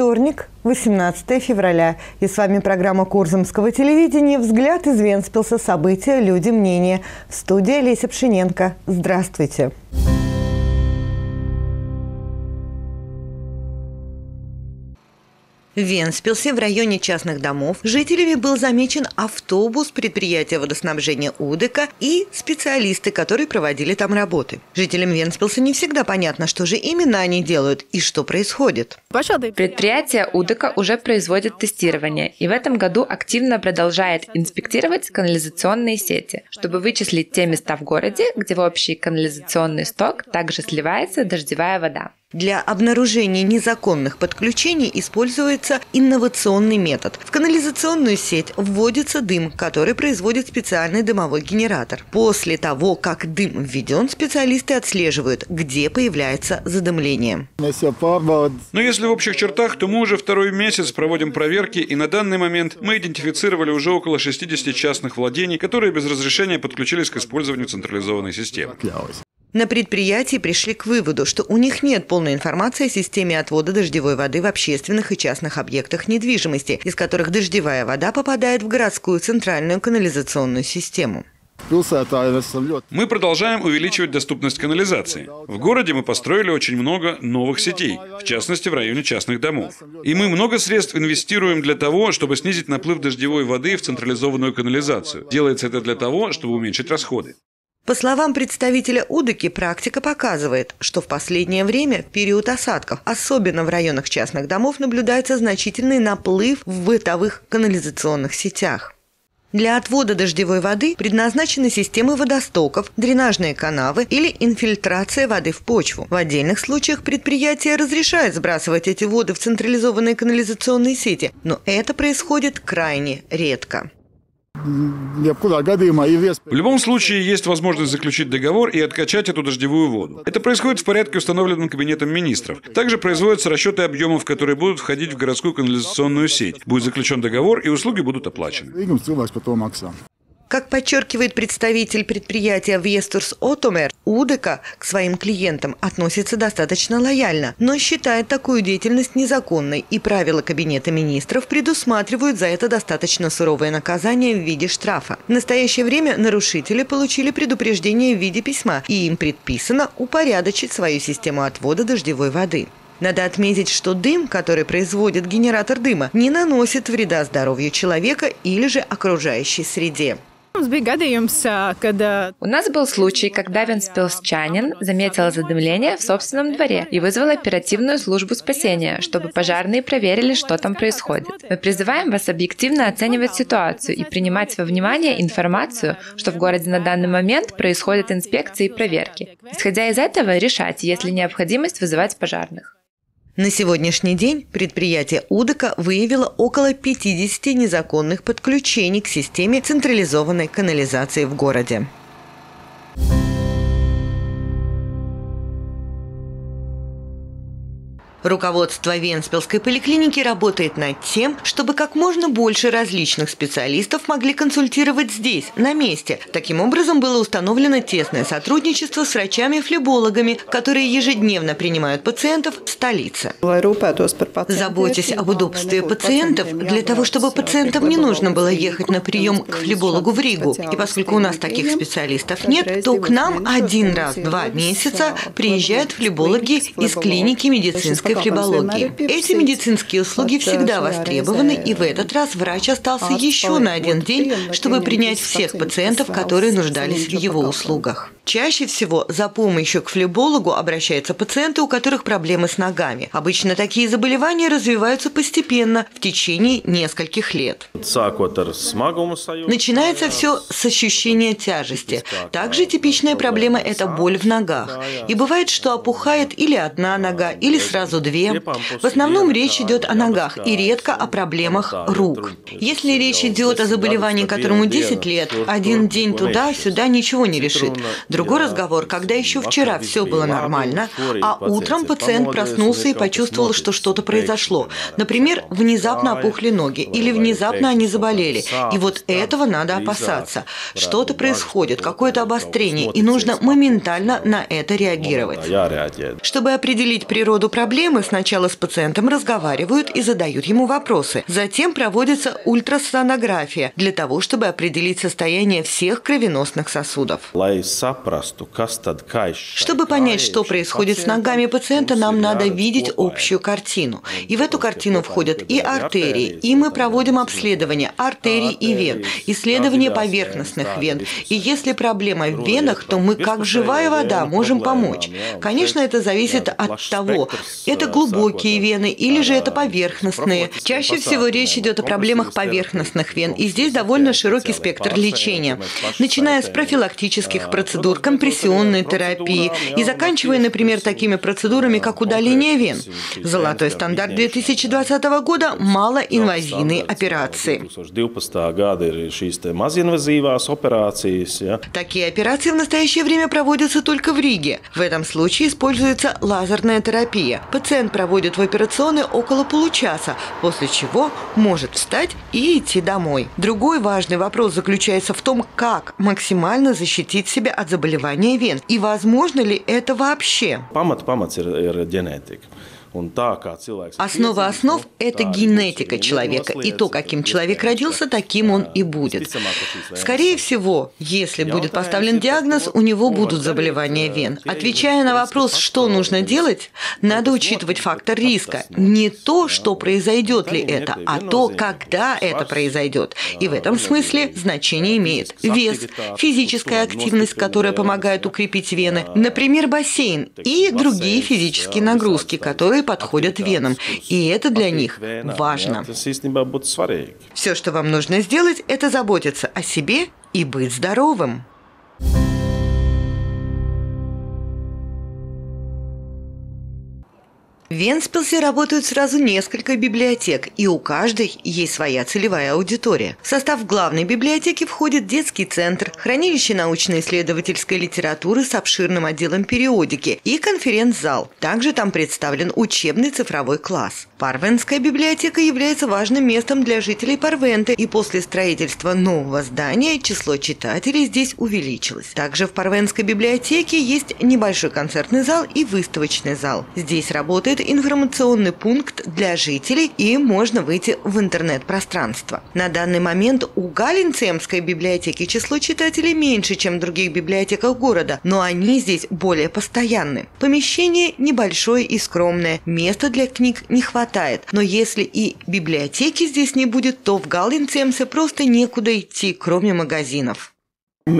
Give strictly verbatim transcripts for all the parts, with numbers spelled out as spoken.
Вторник, восемнадцатое февраля. И с вами программа Курзамского телевидения «Взгляд из Вентспилса. События, люди, мнения». В студии Олеся Пшененко. Здравствуйте. В Вентспилсе в районе частных домов жителями был замечен автобус предприятия водоснабжения УДК и специалисты, которые проводили там работы. Жителям Вентспилса не всегда понятно, что же именно они делают и что происходит. Предприятие УДК уже производит тестирование и в этом году активно продолжает инспектировать канализационные сети, чтобы вычислить те места в городе, где в общий канализационный сток также сливается дождевая вода. Для обнаружения незаконных подключений используется инновационный метод. В канализационную сеть вводится дым, который производит специальный дымовой генератор. После того, как дым введен, специалисты отслеживают, где появляется задымление. Но если в общих чертах, то мы уже второй месяц проводим проверки, и на данный момент мы идентифицировали уже около шестидесяти частных владений, которые без разрешения подключились к использованию централизованной системы. На предприятии пришли к выводу, что у них нет полной информации о системе отвода дождевой воды в общественных и частных объектах недвижимости, из которых дождевая вода попадает в городскую центральную канализационную систему. Мы продолжаем увеличивать доступность канализации. В городе мы построили очень много новых сетей, в частности в районе частных домов. И мы много средств инвестируем для того, чтобы снизить наплыв дождевой воды в централизованную канализацию. Делается это для того, чтобы уменьшить расходы. По словам представителя УДК, практика показывает, что в последнее время, в период осадков, особенно в районах частных домов, наблюдается значительный наплыв в бытовых канализационных сетях. Для отвода дождевой воды предназначены системы водостоков, дренажные канавы или инфильтрация воды в почву. В отдельных случаях предприятие разрешает сбрасывать эти воды в централизованные канализационные сети, но это происходит крайне редко. В любом случае есть возможность заключить договор и откачать эту дождевую воду. Это происходит в порядке, установленном Кабинетом министров. Также производятся расчеты объемов, которые будут входить в городскую канализационную сеть. Будет заключен договор, и услуги будут оплачены. Как подчеркивает представитель предприятия Вестурс Отомер, УДК к своим клиентам относится достаточно лояльно, но считает такую деятельность незаконной, и правила Кабинета министров предусматривают за это достаточно суровое наказание в виде штрафа. В настоящее время нарушители получили предупреждение в виде письма, и им предписано упорядочить свою систему отвода дождевой воды. Надо отметить, что дым, который производит генератор дыма, не наносит вреда здоровью человека или же окружающей среде. У нас был случай, когда вентспилсчанин заметил задымление в собственном дворе и вызвал оперативную службу спасения, чтобы пожарные проверили, что там происходит. Мы призываем вас объективно оценивать ситуацию и принимать во внимание информацию, что в городе на данный момент происходят инспекции и проверки. Исходя из этого, решать, есть ли необходимость вызывать пожарных. На сегодняшний день предприятие УДК выявило около пятидесяти незаконных подключений к системе централизованной канализации в городе. Руководство Вентспилской поликлиники работает над тем, чтобы как можно больше различных специалистов могли консультировать здесь, на месте. Таким образом, было установлено тесное сотрудничество с врачами-флебологами, которые ежедневно принимают пациентов в столице. Заботясь об удобстве пациентов, для того, чтобы пациентам не нужно было ехать на прием к флебологу в Ригу. И поскольку у нас таких специалистов нет, то к нам один раз в два месяца приезжают флебологи из клиники медицинской флебологии. Эти медицинские услуги всегда востребованы, и в этот раз врач остался еще на один день, чтобы принять всех пациентов, которые нуждались в его услугах. Чаще всего за помощью к флебологу обращаются пациенты, у которых проблемы с ногами. Обычно такие заболевания развиваются постепенно, в течение нескольких лет. Начинается все с ощущения тяжести. Также типичная проблема – это боль в ногах. И бывает, что опухает или одна нога, или сразу две. В основном речь идет о ногах и редко о проблемах рук. Если речь идет о заболевании, которому десять лет, один день туда-сюда ничего не решит. Другой разговор, когда еще вчера все было нормально, а утром пациент проснулся и почувствовал, что что-то произошло. Например, внезапно опухли ноги или внезапно они заболели. И вот этого надо опасаться. Что-то происходит, какое-то обострение, и нужно моментально на это реагировать. Чтобы определить природу проблемы, проблемы, сначала с пациентом разговаривают и задают ему вопросы. Затем проводится ультрасонография для того, чтобы определить состояние всех кровеносных сосудов. Чтобы понять, что происходит с ногами пациента, нам надо видеть общую картину. И в эту картину входят и артерии, и мы проводим обследование артерий и вен, исследование поверхностных вен. И если проблема в венах, то мы, как живая вода, можем помочь. Конечно, это зависит от того, это глубокие вены или же это поверхностные. Чаще всего речь идет о проблемах поверхностных вен, и здесь довольно широкий спектр лечения, начиная с профилактических процедур, компрессионной терапии и заканчивая, например, такими процедурами, как удаление вен. Золотой стандарт две тысячи двадцатого года – малоинвазивные операции. Такие операции в настоящее время проводятся только в Риге. В этом случае используется лазерная терапия. Пациент проводит в операционной около получаса, после чего может встать и идти домой. Другой важный вопрос заключается в том, как максимально защитить себя от заболевания вен. И возможно ли это вообще? Основа основ – это генетика человека, и то, каким человек родился, таким он и будет. Скорее всего, если будет поставлен диагноз, у него будут заболевания вен. Отвечая на вопрос, что нужно делать, надо учитывать фактор риска. Не то, что произойдет ли это, а то, когда это произойдет. И в этом смысле значение имеет вес, физическая активность, которая помогает укрепить вены, например, бассейн, и другие физические нагрузки, которые подходят венам, и это для них важно. Все, что вам нужно сделать, это заботиться о себе и быть здоровым. В Вентспилсе работают сразу несколько библиотек, и у каждой есть своя целевая аудитория. В состав главной библиотеки входит детский центр, хранилище научно-исследовательской литературы с обширным отделом периодики и конференц-зал. Также там представлен учебный цифровой класс. Парвенская библиотека является важным местом для жителей Парвенты, и после строительства нового здания число читателей здесь увеличилось. Также в Парвенской библиотеке есть небольшой концертный зал и выставочный зал. Здесь работает информационный пункт для жителей, и можно выйти в интернет-пространство. На данный момент у Галлинцемской библиотеки число читателей меньше, чем в других библиотеках города, но они здесь более постоянны. Помещение небольшое и скромное, места для книг не хватает, но если и библиотеки здесь не будет, то в Галлинцемсе просто некуда идти, кроме магазинов. В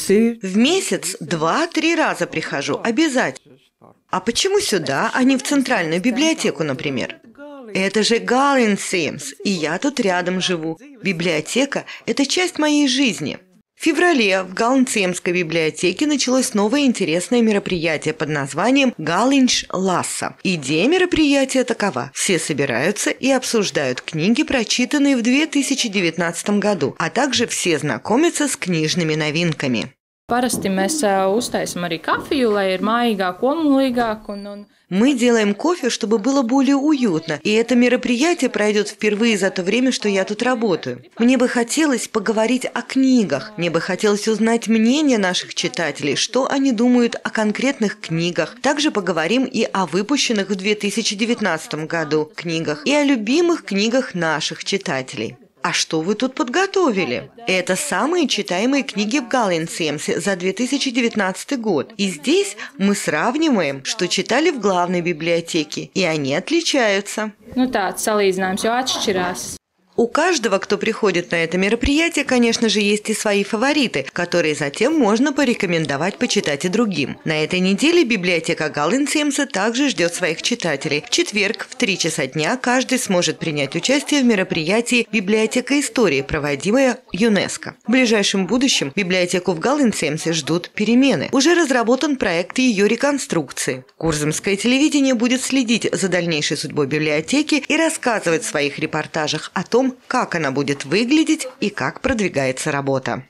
месяц два-три раза прихожу, обязательно. А почему сюда, а не в центральную библиотеку, например? Это же Галлинцемс, и я тут рядом живу. Библиотека – это часть моей жизни. В феврале в Галлинцемской библиотеке началось новое интересное мероприятие под названием «Галлинш Ласса». Идея мероприятия такова. Все собираются и обсуждают книги, прочитанные в две тысячи девятнадцатом году, а также все знакомятся с книжными новинками. Parasti mēs uztaisam arī kafiju, lai ir mājīgāk un mīlīgāk. Мы делаем кофе, чтобы было более уютно, и это мероприятие пройдет впервые за то время, что я тут работаю. Мне бы хотелось поговорить о книгах, мне бы хотелось узнать мнение наших читателей, что они думают о конкретных книгах. Также поговорим и о выпущенных в две тысячи девятнадцатом году книгах, и о любимых книгах наших читателей. А что вы тут подготовили? Это самые читаемые книги в Галлинцемсе за две тысячи девятнадцатый год. И здесь мы сравниваем, что читали в главной библиотеке, и они отличаются. Ну tāds salīdzinājums jau atšķirās. У каждого, кто приходит на это мероприятие, конечно же, есть и свои фавориты, которые затем можно порекомендовать почитать и другим. На этой неделе библиотека Галлинцемса также ждет своих читателей. В четверг в три часа дня каждый сможет принять участие в мероприятии «Библиотека истории», проводимая ЮНЕСКО. В ближайшем будущем библиотеку в Галлинцемсе ждут перемены. Уже разработан проект ее реконструкции. Курзамское телевидение будет следить за дальнейшей судьбой библиотеки и рассказывать в своих репортажах о том, как она будет выглядеть и как продвигается работа.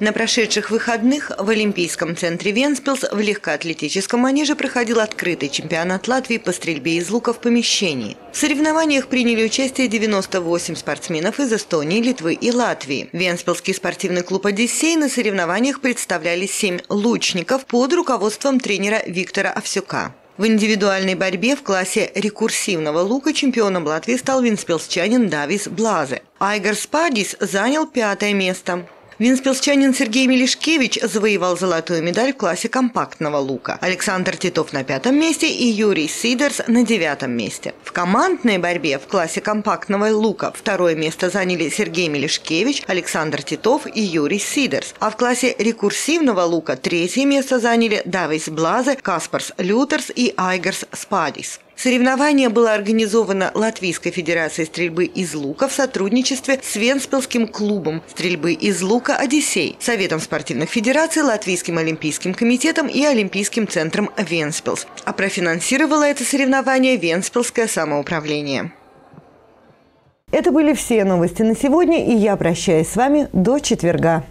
На прошедших выходных в Олимпийском центре Вентспилс в легкоатлетическом манеже проходил открытый чемпионат Латвии по стрельбе из лука в помещении. В соревнованиях приняли участие девяносто восемь спортсменов из Эстонии, Литвы и Латвии. Вентспилский спортивный клуб «Одиссей» на соревнованиях представляли семь лучников под руководством тренера Виктора Овсюка. В индивидуальной борьбе в классе рекурсивного лука чемпионом Латвии стал вентспилсчанин Давис Блазе. Айгар Спадис занял пятое место. Вентспилсчанин Сергей Мелишкевич завоевал золотую медаль в классе компактного лука. Александр Титов на пятом месте и Юрий Сидерс на девятом месте. В командной борьбе в классе компактного лука второе место заняли Сергей Мелишкевич, Александр Титов и Юрий Сидерс. А в классе рекурсивного лука третье место заняли Давис Блазе, Каспарс Лютерс и Айгарс Спадис. Соревнование было организовано Латвийской федерацией стрельбы из лука в сотрудничестве с Вентспилсским клубом стрельбы из лука «Одиссей», Советом спортивных федераций, Латвийским олимпийским комитетом и Олимпийским центром Вентспилс. А профинансировало это соревнование Вентспилсское самоуправление. Это были все новости на сегодня, и я прощаюсь с вами до четверга.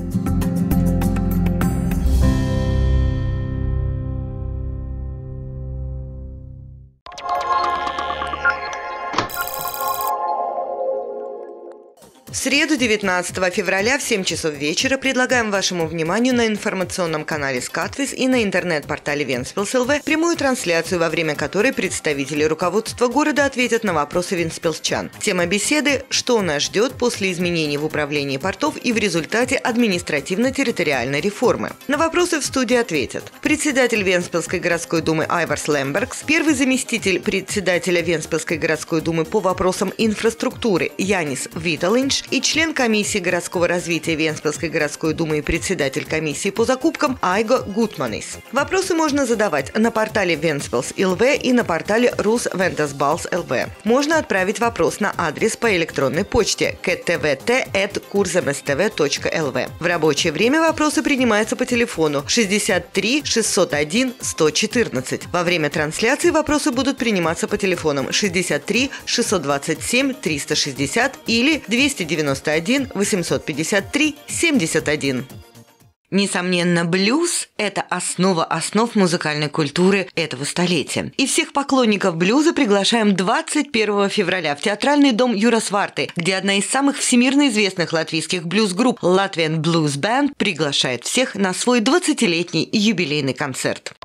В среду, девятнадцатого февраля в семь часов вечера предлагаем вашему вниманию на информационном канале Скатвис и на интернет-портале Вентспилс точка эл ви прямую трансляцию, во время которой представители руководства города ответят на вопросы вентспилсчан. Тема беседы «Что нас ждет после изменений в управлении портов и в результате административно-территориальной реформы?». На вопросы в студии ответят председатель Вентспилсской городской думы Айварс Лембергс, первый заместитель председателя Вентспилсской городской думы по вопросам инфраструктуры Янис Виталинш и член комиссии городского развития Вентспилсской городской думы и председатель комиссии по закупкам Айго Гутманис. Вопросы можно задавать на портале Вентспилс точка эл ви и на портале Рус Вентасбалс точка эл ви. Можно отправить вопрос на адрес по электронной почте кей ти ви ти эт курзамств точка эл ви. В рабочее время вопросы принимаются по телефону шестьдесят три шестьсот один сто четырнадцать. Во время трансляции вопросы будут приниматься по телефонам шестьдесят три шестьсот двадцать семь триста шестьдесят или двести девяносто один восемьсот пятьдесят три семьдесят один. Несомненно, блюз – это основа основ музыкальной культуры этого столетия. И всех поклонников блюза приглашаем двадцать первого февраля в театральный дом Юрас Варты, где одна из самых всемирно известных латвийских блюз-групп Latvian Blues Band приглашает всех на свой двадцатилетний юбилейный концерт.